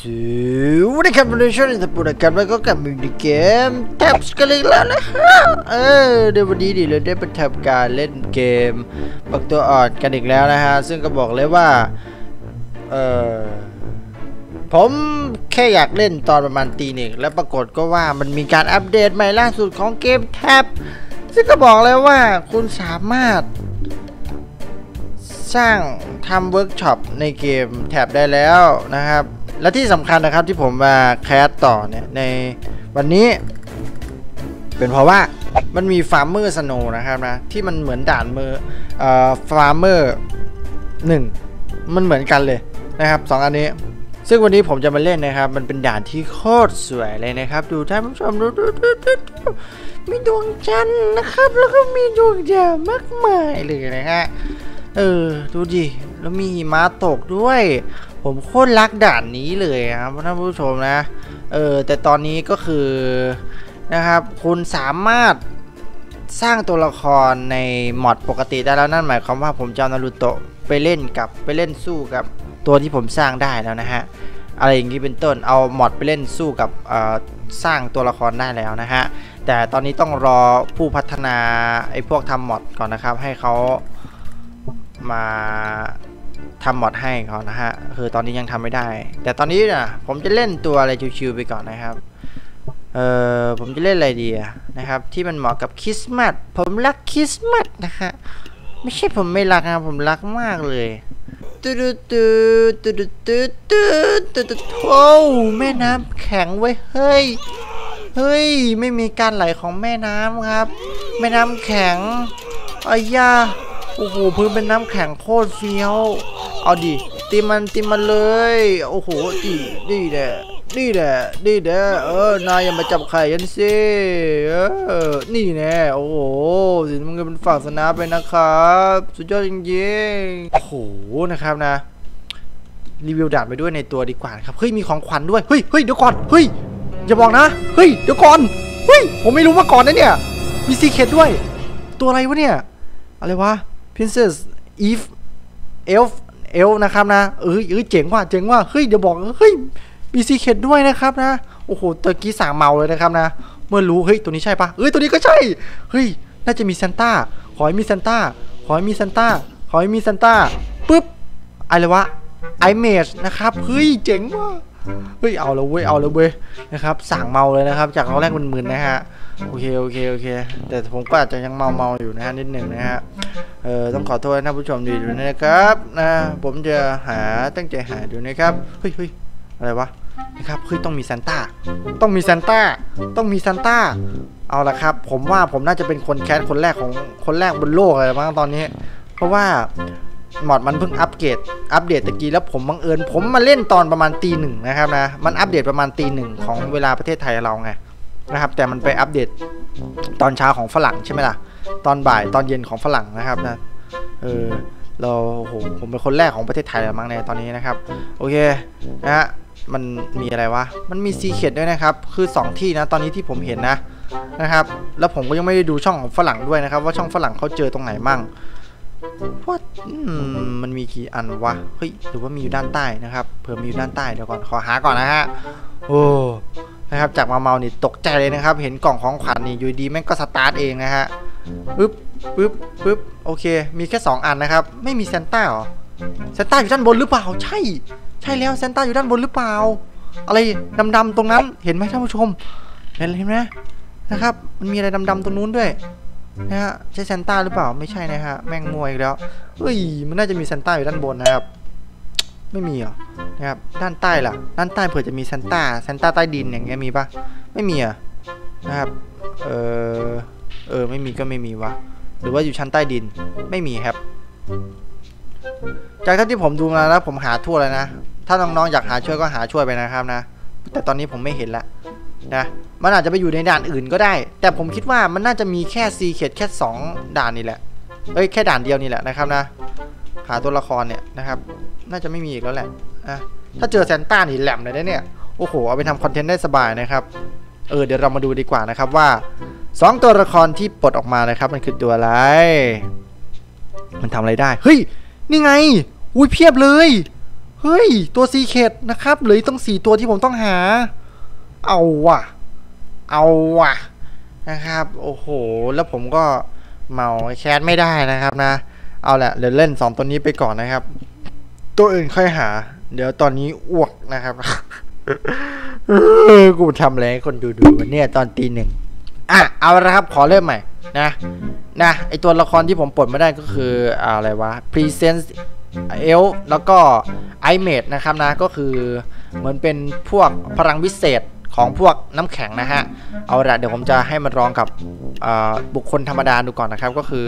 วัสดีครับวันนี้ช่วงนี้จะพูดกันแล้วก็กลับมาในเกมแท็บสกันอีกแล้วนะฮะเดี๋ยววันนี้เราได้มาทำการเล่นเกมปักตัวอ่อนกันอีกแล้วนะฮะซึ่งก็บอกเลยว่าผมแค่อยากเล่นตอนประมาณตีหนึ่งแล้วปรากฏก็ว่ามันมีการอัปเดตใหม่ล่าสุดของเกมแท็บซึ่งก็บอกเลยว่าคุณสามารถสร้างทำเวิร์กช็อปในเกมแท็บได้แล้วนะครับและที่สำคัญนะครับที่ผมมาแคสต่อเนี่ยในวันนี้เป็นเพราะว่ามันมีฟาร์มเมอร์สโนว์นะครับนะที่มันเหมือนด่านมือฟาร์มเมอร์1มันเหมือนกันเลยนะครับ2อันนี้ซึ่งวันนี้ผมจะมาเล่นนะครับมันเป็นด่านที่โคตรสวยเลยนะครับดูท่านผู้ชมดูมีดวงจันทร์นะครับแล้วก็มีดวงดาวมากมายเลยนะฮะดูดิแล้วมีหิมะตกด้วยผมโคตรรักด่านนี้เลยครับท่านผู้ชมนะแต่ตอนนี้ก็คือนะครับคุณสามารถสร้างตัวละครในมอดปกติได้แล้วนั่นหมายความว่าผมจะเอานารูโตะไปเล่นสู้กับตัวที่ผมสร้างได้แล้วนะฮะอะไรอย่างนี้เป็นต้นเอามอดไปเล่นสู้กับสร้างตัวละครได้แล้วนะฮะแต่ตอนนี้ต้องรอผู้พัฒนาไอ้พวกทำมอดก่อนนะครับให้เขามาทำมอดให้เขานะฮะคือตอนนี้ยังทำไม่ได้แต่ตอนนี้นะผมจะเล่นตัวอะไรชิวๆไปก่อนนะครับผมจะเล่นอะไรดีนะครับที่มันเหมาะกับคริสต์มาสผมรักคริสต์มาสนะฮะไม่ใช่ผมไม่รักนะผมรักมากเลยโอ้แม่น้ำแข็งไว้เฮ้ยไม่มีการไหลของแม่น้ำครับแม่น้ำแข็งอ้ยาโอ้โหพื้นเป็นน้ำแข็งโคตรเฟี้ยวเอาดิตีมันเลยโอ้โหดีแหละนายอย่ามาจับไข่ยันสินี่แน่โอ้โหสิมันก็เป็นฝั่งสนามไปนะครับสุดยอดจริงๆโอ้โหนะครับนะรีวิวด่านไปด้วยในตัวดีกว่าครับเฮ้ยมีของขวัญด้วยเฮ้ยเดี๋ยวก่อนเฮ้ยอย่าบอกนะเฮ้ยเดี๋ยวก่อนเฮ้ยผมไม่รู้มาก่อนนะเนี่ยมีซีเคทด้วยตัวอะไรวะเนี่ยอะไรวะ Princess Eve Elfนะครับนะเจ๋งว่ะเฮ้ยเดี๋ยวบอกเฮ้ยมีซีเคทด้วยนะครับนะโอ้โหตะกี้สั่งเมาเลยนะครับนะเมื่อรู้เฮ้ยตัวนี้ใช่ปะตัวนี้ก็ใช่เฮ้ยน่าจะมีซานต้าขอให้มีซานต้าปึ๊บอะไรวะไอเมจนะครับเฮ้ยเจ๋งว่ะเฮ้ยเอาเลยเว้ยนะครับสั่งเมาเลยนะครับจากตอนแรกมึนๆนะฮะโอเคแต่ผมก็อาจจะยังเมาอยู่นะฮะนิดหนึ่งนะฮะต้องขอโทษท่านผู้ชมดีด้วยนะครับนะผมจะตั้งใจหาดูนะครับเฮ้ยอะไรวะนะครับเฮ้ยต้องมีซานต้าเอาละครับผมว่าผมน่าจะเป็นคนแคสคนแรกบนโลกเลยมั้งตอนนี้เพราะว่าหมอดมันเพิ่งอัปเดตตะกี้แล้วผมบังเอิญผมมาเล่นตอนประมาณตี 1นะครับนะมันอัปเดตประมาณตี 1ของเวลาประเทศไทยเราไงนะครับแต่มันไปอัปเดตตอนเช้าของฝรั่งใช่ไหมล่ะตอนบ่ายตอนเย็นของฝรั่งนะครับนะเราโหผมเป็นคนแรกของประเทศไทยมั้งในตอนนี้นะครับโอเคนะฮะมันมีอะไรวะมันมีซีเคทด้วยนะครับคือ2ที่นะตอนนี้ที่ผมเห็นนะครับแล้วผมก็ยังไม่ได้ดูช่องของฝรั่งด้วยนะครับว่าช่องฝรั่งเขาเจอตรงไหนมั่งว่ามันมีกี่อันวะเฮ้ยหรือว่ามีอยู่ด้านใต้นะครับเผื่อมีอยู่ด้านใต้เดี๋ยวก่อนขอหาก่อนนะฮะโอ้นะครับจากมาเมานี่ตกใจเลยนะครับเห็นกล่องของขวัญนี่อยู่ดีแม่งก็สตาร์ทเองนะฮะปึ๊บโอเคมีแค่2อันนะครับไม่มีซานต้าหรอซานต้าอยู่ด้านบนหรือเปล่าใช่แล้วซานต้าอยู่ด้านบนหรือเปล่าอะไรดำๆตรงนั้นเห็นไหมท่านผู้ชมเห็นไหมนะครับมันมีอะไรดำๆตรงนู้นด้วยนะฮะใช่ซานต้าหรือเปล่าไม่ใช่นะฮะแม่งมวยอีกแล้วเฮ้ยมันน่าจะมีซานต้าอยู่ด้านบนนะครับไม่มีหรอนะครับด้านใต้ล่ะด้านใต้เผื่อจะมีซานต้าใต้ดินอย่างเงี้ยมีปะไม่มีนะครับไม่มีก็ไม่มีวะหรือว่าอยู่ชั้นใต้ดินไม่มีครับจากที่ผมดูมาแล้วผมหาทั่วเลยนะถ้าน้องๆอยากหาช่วยก็หาช่วยไปนะครับนะแต่ตอนนี้ผมไม่เห็นละนะมันอาจจะไปอยู่ในด่านอื่นก็ได้แต่ผมคิดว่ามันน่าจะมีแค่ซีเคทแค่2ด่านนี่แหละแค่ด่านเดียวนี่แหละนะครับนะหาตัวละครเนี่ยนะครับน่าจะไม่มีอีกแล้วแหละถ้าเจอซานต้านี่แหลมเลยนะเนี่ยโอ้โหเอาไปทำคอนเทนต์ได้สบายนะครับเดี๋ยวเรามาดูดีกว่านะครับว่า2ตัวละครที่ปลดออกมานะครับมันคือตัวอะไรมันทำอะไรได้เฮ้ยนี่ไงอุ้ยเพียบเลยเเฮ้ยตัวซีเคดนะครับเหลือต้อง4ตัวที่ผมต้องหาเอาว่ะนะครับโอ้โหแล้วผมก็เมาแคสไม่ได้นะครับนะเอาแหละเดี๋ยวเล่น2ตัวนี้ไปก่อนนะครับตัวอื่นค่อยหาเดี๋ยวตอนนี้อ้วกนะครับกูทำอะไรให้คนดูวันนี้ตอนตี 1เอาละครับขอเริ่มใหม่นะไอตัวละครที่ผมปลดไม่ได้ก็คืออะไรวะ Presence Elf แล้วก็ Ice Mage นะครับนะก็คือเหมือนเป็นพวกพลังวิเศษของพวกน้ำแข็งนะฮะเอาละเดี๋ยวผมจะให้มันลองกับบุคคลธรรมดาดูก่อนนะครับก็คือ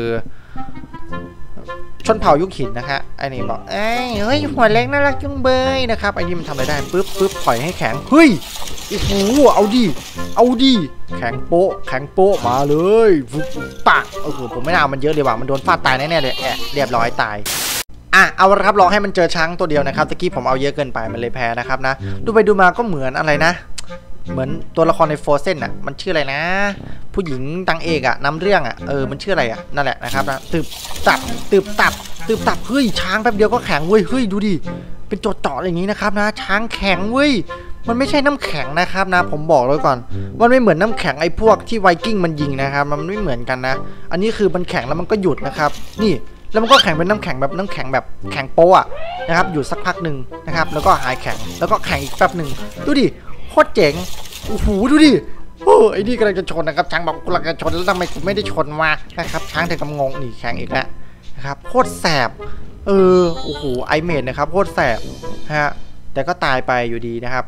ชนเผ่ายุคหินนะฮะไอ้นี่บอกเฮ้ยหัวเล็กน่ารักจุงเบยนะครับไอ้นี่มันทำอะไรได้ปึ๊บปล่อยให้แข็งเฮ้ยโอ้โหเอาดิแข็งโป๊ะมาเลยปักผมไม่น่ามันเยอะเลยว่ะมันโดนฟาดตายแน่ๆเลยเรียบร้อยตายเอาละครับลองให้มันเจอช้างตัวเดียวนะครับตะกี้ผมเอาเยอะเกินไปมันเลยแพ้นะครับนะดูไปดูมาก็เหมือนอะไรนะเหมือนตัวละครในโฟร์เซนอ่ะมันชื่ออะไรนะผู้หญิงตังเอกอ่ะนำเรื่องอ่ะมันชื่ออะไรอ่ะนั่นแหละนะครับนะตืบตับเฮ้ยช้างแป๊บเดียวก็แข็งเว้ยเฮ้ยดูดิเป็นโจาะอย่างนี้นะครับนะช้างแข็งเว้ยมันไม่ใช่น้ำแข็งนะครับนะผมบอกเลยก่อนมันไม่เหมือนน้ำแข็งไอ้พวกที่ไวกิ้งมันยิงนะครับมันไม่เหมือนกันนะอันนี้คือมันแข็งแล้วมันก็หยุดนะครับนี่แล้วมันก็แข็งเป็นน้ำแข็งแบบแข็งโป๊ะนะครับอยู่สักพักหนึ่งนะครับแล้วก็หายแข็งแล้วก็แข็งอีกแป๊บหนึ่งดูดิโคตรเจ๋งโอ้โหดูดิไอ้นี่กำลังจะชนนะครับช้างบอกกำลังจะชนแล้วทำไมกูไม่ได้ชนมานะครับช้างถึงกับงงนี่แข็งอีกแล้วนะครับโคตรแสบโอ้โหไอเมดนะครับโคตรแสบฮะแต่ก็ตายไปอยู่ดีนะครับ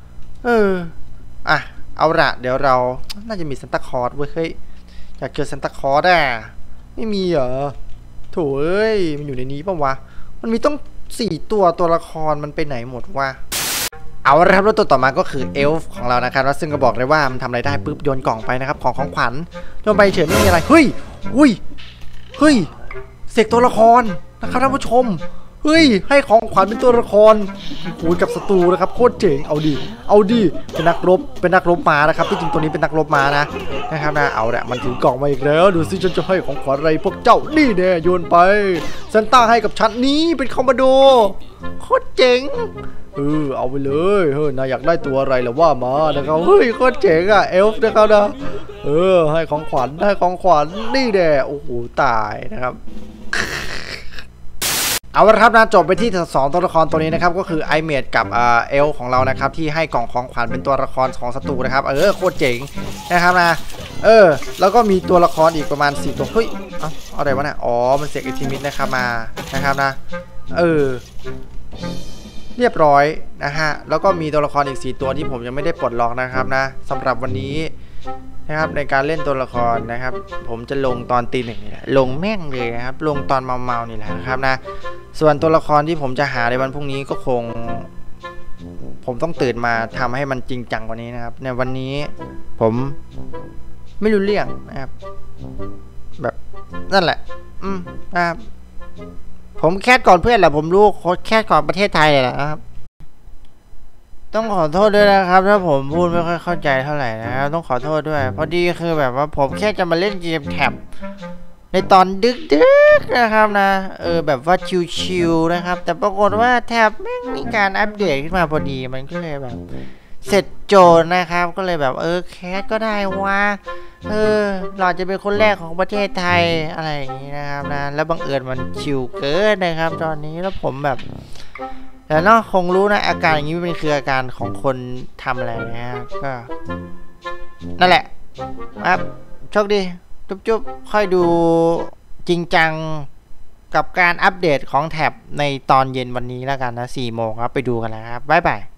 เอาละเดี๋ยวเราน่าจะมีซันตาคลอสเว้ยเฮ้ยอยากเจอซันตาคลอสไม่มีเหรอโถ่เอ้ยมันอยู่ในนี้ป่าววะมันมีต้อง4ตัวละครมันไปไหนหมดวะเอาละครับแล้วตัวต่อมาก็คือเอลฟ์ของเรานะครับแล้วซึ่งก็บอกเลยว่ามันทำอะไรได้ปุ๊บโยนกล่องไปนะครับของขวัญโยนไปเฉยไม่มีอะไรเฮ้ยเสกตัวละครนะครับท่านผู้ชมเฮ้ยให้ของขวัญเป็นตัวละครคุยกับศัตรูนะครับโคตรเจ๋งเอาดิเป็นนักรบมานะครับที่จริงตัวนี้เป็นนักรบมานะครับนะเอาละมันถือกล่องมาอีกแล้วดูซิฉันจะให้ของขวัญอะไรพวกเจ้านี่แน่โยนไปซันต้าให้กับฉันนี้เป็นคอมโบโดโคตรเจ๋งเอาไปเลยนายอยากได้ตัวอะไรหรือว่ามานะครับเฮ้ยโคตรเจ๋งเอลฟ์นะครับนะให้ของขวัญนี่แน่โอ้โหตายนะครับเอาละครับนะจบไปที่2ตัวละครตัวนี้นะครับก็คือไอเมดกับเอลของเรานะครับที่ให้กล่องของขวัญเป็นตัวละครของศัตรูนะครับโคตรเจ๋งนะครับนะแล้วก็มีตัวละครอีกประมาณ4ตัวเฮ้ยเอาอะไรวะเนี่ยอ๋อมันเสกอิทิมิตนะครับมานะครับนะเรียบร้อยนะฮะแล้วก็มีตัวละครอีก4ตัวที่ผมยังไม่ได้ปลดล็อกนะครับนะสำหรับวันนี้นะครับในการเล่นตัวละครนะครับผมจะลงตอนตี 1นี่แหละลงแม่งเลยนะครับลงตอนเมาๆนี่แหละนะครับนะส่วนตัวละครที่ผมจะหาในวันพรุ่งนี้ก็คงผมต้องตื่นมาทำให้มันจริงจังกว่านี้นะครับในวันนี้ผมไม่รู้เรื่องนะครับแบบนั่นแหละนะครับผมแคสก่อนเพื่อนแหละผมรู้โค้ดแคสก่อนประเทศไทยเลยนะครับต้องขอโทษด้วยนะครับถ้าผมพูดไม่ค่อยเข้าใจเท่าไหร่นะครับต้องขอโทษด้วยพอดีคือแบบว่าผมแค่จะมาเล่นเกมแท็บในตอนดึกนะครับนะแบบว่าชิวๆนะครับแต่ปรากฏว่าแท็บไม่มีการอัปเดตขึ้นมาพอดีมันก็เลยแบบเสร็จโจรนะครับก็เลยแบบแคสก็ได้ว่าเราจะเป็นคนแรกของประเทศไทยอะไรอย่างนี้นะครับนะแล้วบังเอิญมันชิวเกินนะครับตอนนี้แล้วผมแบบแต่เนาะคงรู้นะอาการอย่างนี้เป็นคืออาการของคนทำอะไรนะก็นั่นแหละครับโชคดีจุ๊บค่อยดูจริงจังกับการอัปเดตของแท็บในตอนเย็นวันนี้แล้วกันนะ4 โมงครับไปดูกันนะครับบ๊ายบาย